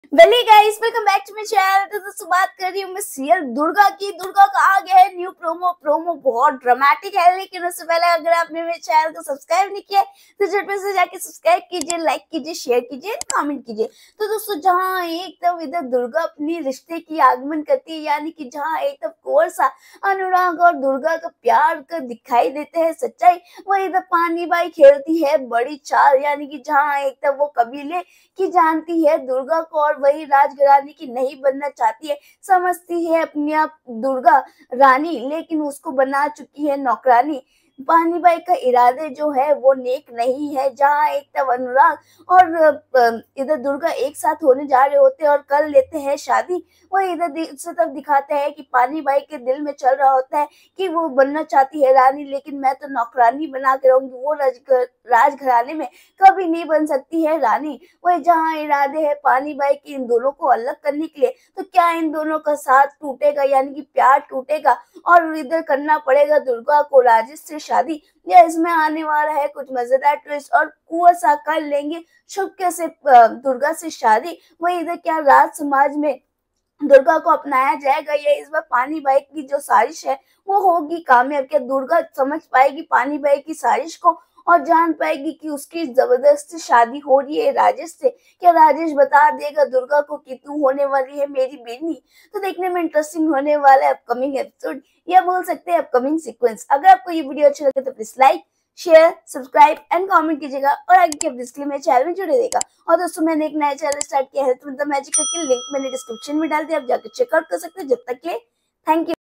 Belly guys, welcome back to my channel. तो दोस्तों बात कर रही हूँ मैं सीरियल दुर्गा की। दुर्गा का आ गया है न्यू प्रोमो बहुत ड्रामेटिक है। लेकिन उससे पहले अगर आपने मेरे चैनल को सब्सक्राइब नहीं किया तो झटपट से जाके सब्सक्राइब कीजिए, लाइक कीजिए, शेयर कीजिए, कमेंट कीजिए। तो दोस्तों जहाँ एकदम इधर दुर्गा अपनी रिश्ते की आगमन करती है, यानी कि जहाँ एकदम कोर सा अनुराग और दुर्गा का प्यार का दिखाई देते हैं सच्चाई, वही इधर पानी बाई खेलती है बड़ी चाल, यानी कि जहाँ एकदम वो कबीले की जानती है दुर्गा को और वही राजघराने की नहीं बनना चाहती है। समझती है अपने आप दुर्गा रानी, लेकिन उसको बना चुकी है नौकरानी। पानीबाई का इरादे जो है वो नेक नहीं है। जहाँ एक तब अनुराग और इधर दुर्गा एक साथ होने जा रहे होते हैं और कर लेते हैं शादी, वही इधर से तब दिखाते हैं कि पानीबाई के दिल में चल रहा होता है कि वो बनना चाहती है रानी, लेकिन मैं तो नौकरानी बना के रहूंगी, वो राजघराने में कभी नहीं बन सकती है रानी। वही जहाँ इरादे है पानीबाई के इन दोनों को अलग करने के लिए, तो क्या इन दोनों का साथ टूटेगा, यानी कि प्यार टूटेगा और इधर करना पड़ेगा दुर्गा को राजेश से शादी, या इसमें आने वाला है कुछ मजेदार ट्विस्ट और कुंवर सा कर लेंगे छुपके से दुर्गा से शादी। वही इधर क्या राज समाज में दुर्गा को अपनाया जाएगा, या इस बार पानीबाई की जो साजिश है वो होगी कामयाब? क्या दुर्गा समझ पाएगी पानीबाई की साजिश को और जान पाएगी कि उसकी जबरदस्ती शादी हो रही है राजेश से? क्या राजेश बता देगा दुर्गा को कि तू होने वाली है मेरी बेनी? तो देखने में इंटरेस्टिंग होने वाला है अपकमिंग एपिसोड, या बोल सकते हैं अपकमिंग सीक्वेंस। अगर आपको ये वीडियो अच्छा लगे तो please like, share, subscribe and comment कीजिएगा और आगे के अपडेट्स के लिए मेरे चैनल में जुड़े रहेगा। और दोस्तों मैंने एक नया चैनल स्टार्ट किया है, तो मतलब मैजिक करके लिंक मैंने डिस्क्रिप्शन में डाल दिया, आप जाकर चेकआउट कर सकते हैं। जब तक के लिए थैंक यू।